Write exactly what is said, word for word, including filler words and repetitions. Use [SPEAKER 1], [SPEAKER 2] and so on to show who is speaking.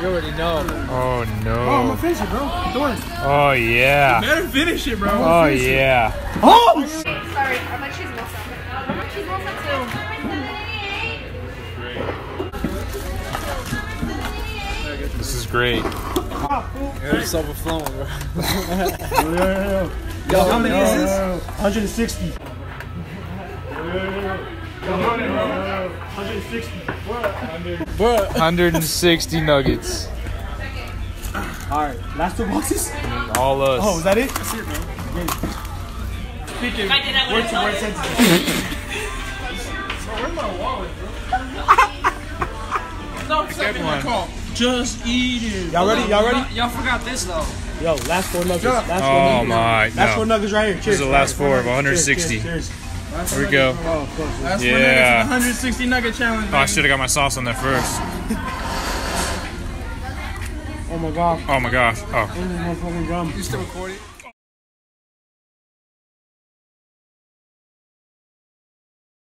[SPEAKER 1] You already know.
[SPEAKER 2] Oh no.
[SPEAKER 3] Oh, I'm gonna finish it, bro. Don't.
[SPEAKER 2] Oh yeah.
[SPEAKER 3] You better finish it, bro.
[SPEAKER 2] Oh yeah.
[SPEAKER 3] Oh!
[SPEAKER 4] Sorry, I like cheese mousse. I like cheese mousse too.
[SPEAKER 2] This is great.
[SPEAKER 1] It's overflowing, bro.
[SPEAKER 3] Yo, how many is this? one hundred sixty. one hundred sixty.
[SPEAKER 1] Bro.
[SPEAKER 2] one hundred sixty nuggets.
[SPEAKER 3] Alright, last two boxes?
[SPEAKER 2] All us.
[SPEAKER 3] Oh, is that it? That's it, bro. Speaking word to word sentences. Bro, where's my wallet, bro?
[SPEAKER 1] No, accept my call.
[SPEAKER 3] Just eat it. Y'all ready? Y'all ready?
[SPEAKER 1] Y'all forgot this though.
[SPEAKER 3] Yo, last four nuggets. Last four
[SPEAKER 2] Oh
[SPEAKER 3] nuggets.
[SPEAKER 2] my.
[SPEAKER 3] Last
[SPEAKER 2] No.
[SPEAKER 3] four nuggets right here. Cheers.
[SPEAKER 2] This is the last four of one hundred
[SPEAKER 3] Cheers,
[SPEAKER 2] sixty.
[SPEAKER 3] cheers, cheers.
[SPEAKER 2] Here we go.
[SPEAKER 3] Oh, of course.
[SPEAKER 1] That's
[SPEAKER 2] Yeah.
[SPEAKER 1] one hundred sixty nugget challenge.
[SPEAKER 2] Oh, I should have got my sauce on there first.
[SPEAKER 3] Oh my god.
[SPEAKER 2] Oh my gosh. Oh.
[SPEAKER 3] This is my fucking gum.
[SPEAKER 1] You still recording?